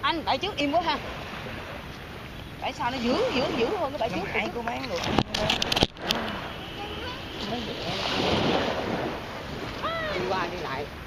Anh bãi trước im quá ha. Tại sao nó dữ hơn cái bãi trước? Ai có bán được. Đi qua đi lại.